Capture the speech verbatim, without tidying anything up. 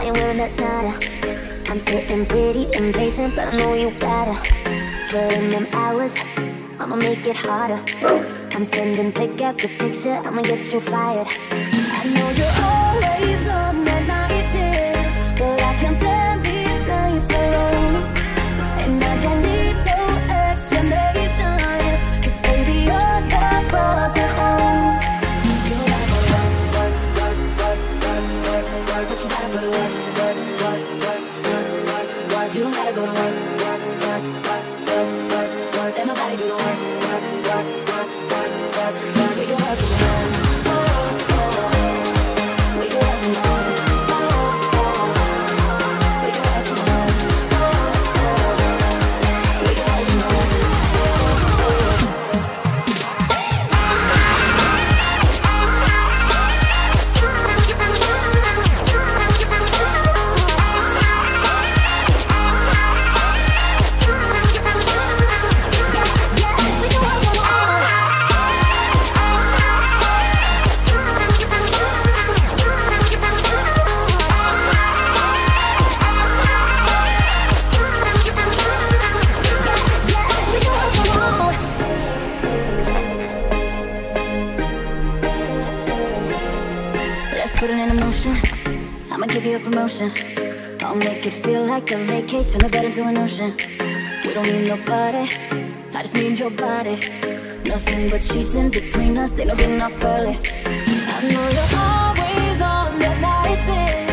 ain't wearing that nada. I'm sitting pretty impatient, but I know you gotta put in them hours, I'ma make it harder. I'm sending pick after picture, I'ma get you fired. I know you're always on that night shift, but I can't stand these nights alone. And I don't need no explanation, cause baby you're the boss at home. You gotta go work, work, work, work, work, work, work, but you gotta put it work, work, work, work, work, work, work. You don't gotta go to work, work, work, work, work, work, work. Let my body do the work, work, work, work, work, work, work. We go out to the work. Put it in motion, I'ma give you a promotion. I'll make it feel like a vacate, turn the bed into an ocean. We don't need nobody, I just need your body. Nothing but sheets in between us, ain't no getting off early. I know you're always on that night shift,